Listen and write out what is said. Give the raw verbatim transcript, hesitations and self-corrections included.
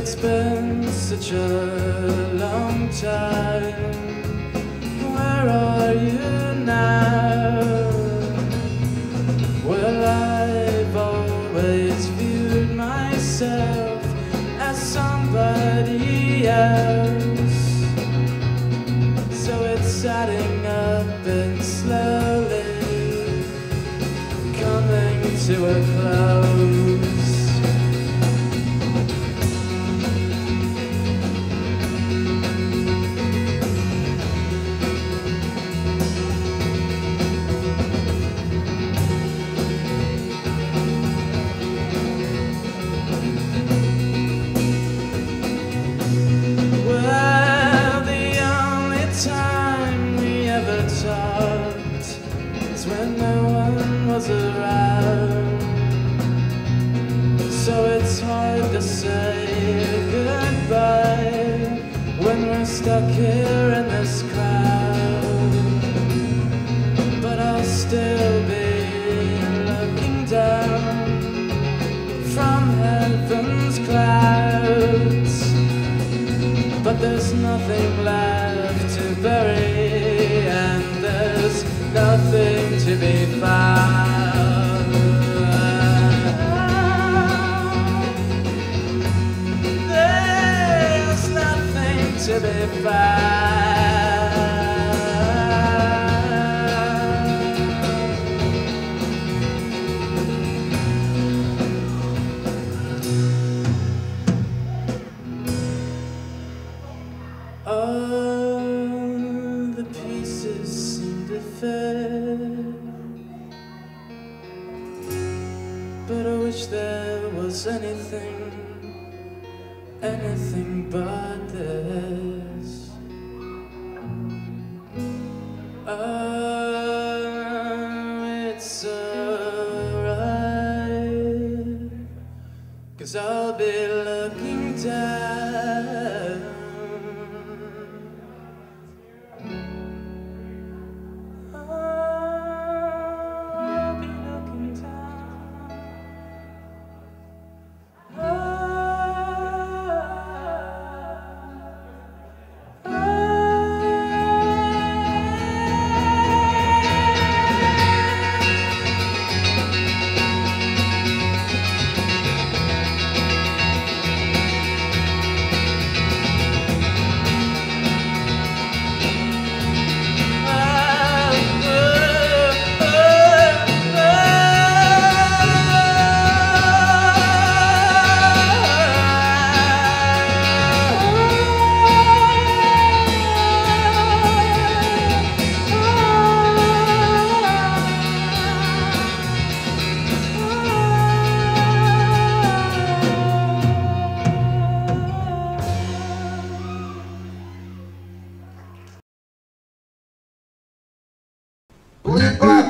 it's been such a long time. Where are you now? Well, I've always viewed myself as somebody else, so it's adding up and slowly coming to a close. When no one was around, so it's hard to say goodbye when we're stuck here in this crowd. But I'll still be looking down from heaven's clouds, but there's nothing left to bury, and there's nothing to be found. There's nothing to be found. All the pieces seem to fit, but I wish there was anything, anything but this. Oh, it's alright, 'cause I'll be looking down. Goodbye.